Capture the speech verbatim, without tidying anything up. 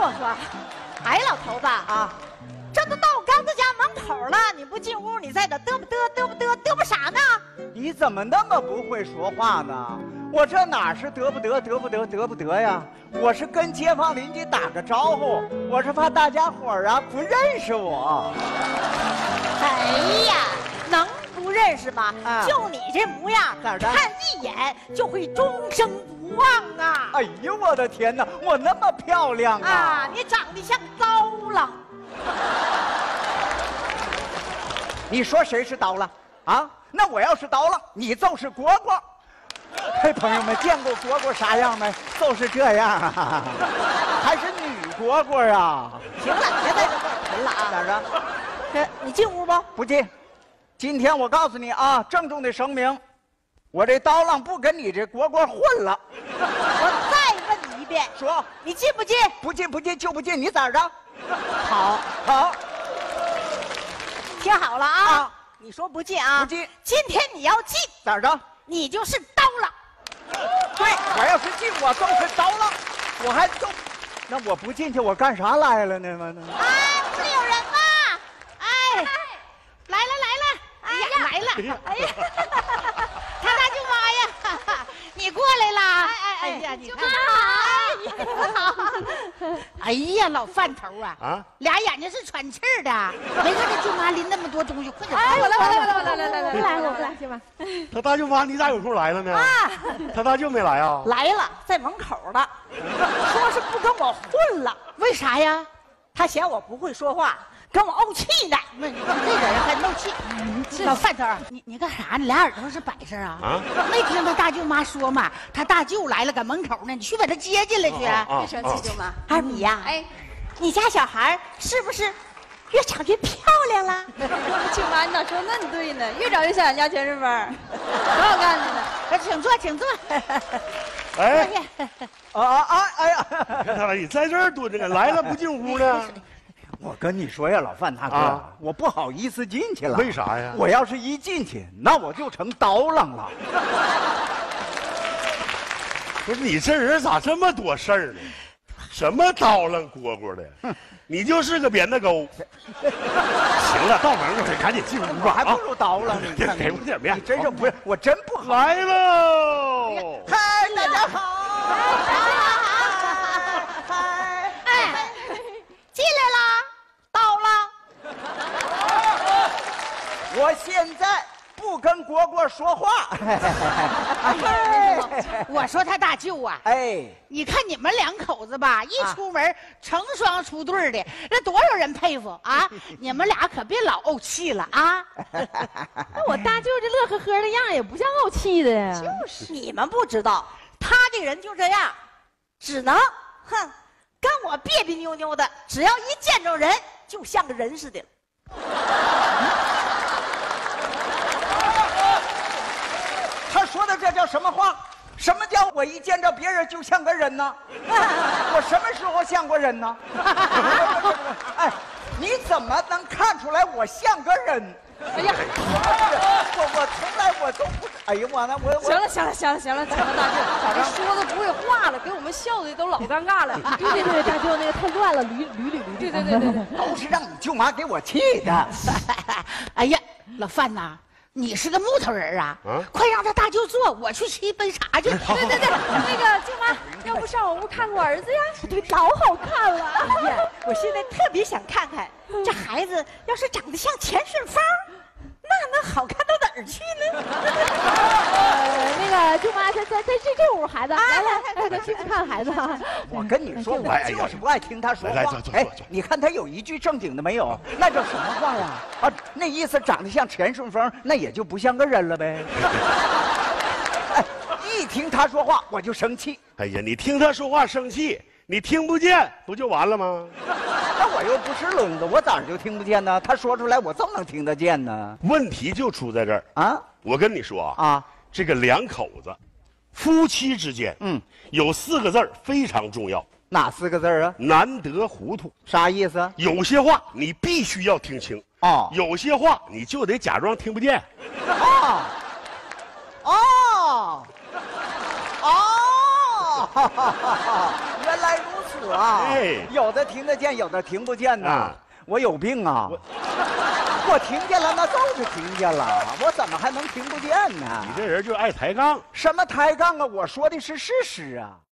我说，哎，老头子啊，这都到刚子家门口了，你不进屋，你在这嘚不嘚嘚不嘚嘚不啥呢？ 你怎么那么不会说话呢？我这哪是得不得得不得得不得呀？我是跟街坊邻居打个招呼，我是怕大家伙儿啊不认识我。 哎呀，能不认识吗？ 啊、 就你这模样， 咋的？ 看一眼就会终生不忘啊！ 哎呦我的天哪，我那么漂亮啊！ 啊，你长得像刀郎。 你说谁是刀郎啊？那我要是刀郎，你就是蝈蝈。嘿，朋友们，见过蝈蝈啥样没？就是这样啊，还是女蝈蝈啊！ 行了，别在这儿贫了啊！ 咋着？ 这你进屋不？ 不进。今天我告诉你啊，郑重的声明，我这刀郎不跟你这蝈蝈混了。 我再问你一遍， 说你进不进？ 不进，不进就不进，你咋着？ 好， 好， 听好了啊！啊你说不进啊？ 不进。 今天你要进， 咋着？ 你就是刀郎。 对，我要是进，我就是刀郎，我还就，那我不进去，我干啥来了呢？ 哎，屋里有人吗？哎，来了来了，哎呀来了，哎呀，他大舅妈呀，你过来啦！哎哎呀，你看好，哎呀，老饭头啊，啊，俩眼睛是喘气儿的，没看这舅妈拎那么多东西，快点！ 哎，我来我来我来我来来来来，不来我不来，舅妈。 他大舅妈，你咋有空来了呢？啊，他大舅没来啊？ 来了，在门口了，说是不跟我混了，为啥呀？他嫌我不会说话，跟我怄气呢。那你看这人还怄气，老饭头，你你干啥？你俩耳朵是摆设啊？啊，没听他大舅妈说嘛？他大舅来了，搁门口呢，你去把他接进来去。 别生气，舅妈。 二米呀，哎，你家小孩是不是越长越漂亮了？ 舅妈，你咋说那么对呢？越长越像俺家全顺风，可好看的呢。 请坐，请坐。 哎， 啊啊哎呀！ 你看他你在这儿蹲着呢，来了不进屋呢？ 我跟你说呀，老范大哥，啊、我不好意思进去了。 为啥呀？ 我要是一进去，那我就成刀郎了。 不是你这人咋这么多事儿呢？什么刀郎蝈蝈的，你就是个扁担沟。行了，到门口赶紧进屋吧， 还不如刀郎呢。 给给我点面， 你真是不是，我真不好。 来喽！ 嗨，大家好。 嗨，哎，进来啦，到了。 我现在不跟蝈蝈说话。 我说他大舅啊，哎，你看你们两口子吧，一出门成双出对的，那多少人佩服啊！你们俩可别老怄气了啊！ 那我大舅这乐呵呵的样也不像怄气的呀。 就是你们不知道，他这人就这样，只能哼跟我别别扭扭的，只要一见着人就像个人似的。 他说的这叫什么话？什么叫我一见着别人就像个人呢？我什么时候像过人呢？哎，你怎么能看出来我像个人？ 哎呀， 我我从来我都不，哎呀我呢我我。 行了行了行了行了行了，大舅，你说的不会话了，给我们笑的都老尴尬了。对对对，大舅那个太乱了，捋捋捋捋。对对对对对， 都是让你舅妈给我气的。 哎呀，老范呐。你是个木头人啊！啊快让他大舅坐，我去沏一杯茶去。 对对对，那个舅妈，要不上我屋看我儿子呀？ 对，老好看了。哎呀，我现在特别想看看这孩子，要是长得像钱顺风，那能好看到哪儿去呢？ 呃，那个舅妈，在在在这这屋孩子，来来来，去看孩子。 我跟你说，我就是不爱听他说话。哎，你看他有一句正经的没有？那叫什么话呀？啊，那意思长得像钱顺风，那也就不像个人了呗。哎，一听他说话我就生气。 哎呀，你听他说话生气，你听不见不就完了吗？ 那我又不是聋子，我咋就听不见呢？他说出来我总能听得见呢。 问题就出在这儿啊！我跟你说啊，啊，这个两口子，夫妻之间，嗯，有四个字儿非常重要。 哪四个字啊？ 难得糊涂。 啥意思？ 有些话你必须要听清啊，有些话你就得假装听不见。 哦哦哦，原来如此。 说啊，有的听得见，有的听不见呐。我有病啊！我听见了，那就是听见了，我怎么还能听不见呢？ 你这人就爱抬杠。 什么抬杠啊？我说的是事实啊。